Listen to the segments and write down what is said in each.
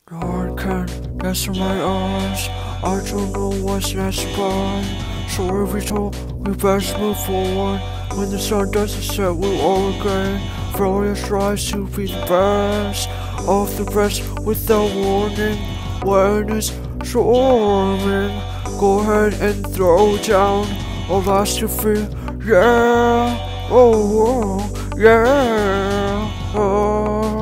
I can't guess in my eyes. I don't know what's next by. So every time we best move forward. When the sun doesn't set, we'll all again. Florida tries to be the best of the best without warning. When it's storming, go ahead and throw down all last to feel. Yeah, oh, yeah, oh.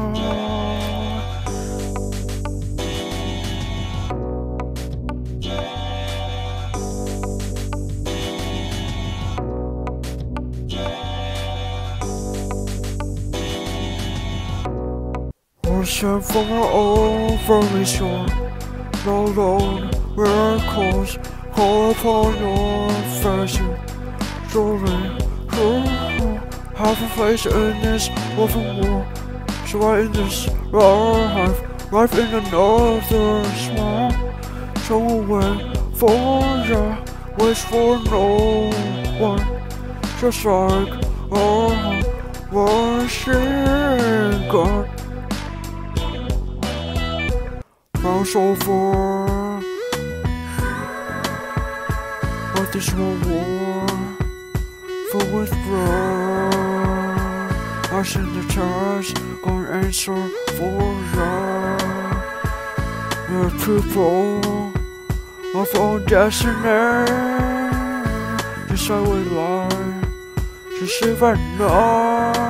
Listen from our own formation, no alone, miracles, call upon your fashion. Surely, have a place in this open war. So right in this life in another smile. So we'll wait for ya, wish for no one. Just like, washing God. Cross over, but this one war, full with blood. I send the charge, gonna answer for ya. The people of our destiny, just like we lie, just live at night.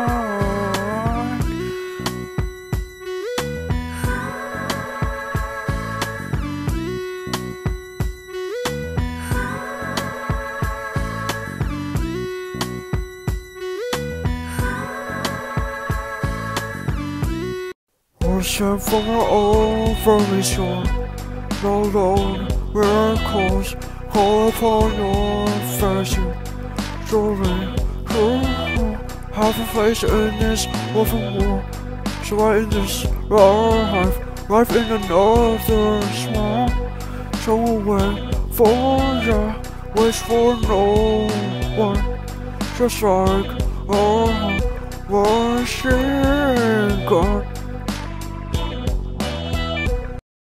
Listen from our own formation, no alone, miracles, call upon your fashion. Surely, have a place in this open war. So right in this life in another smile. So we'll wait for ya, wish for no one. Just like, washing God.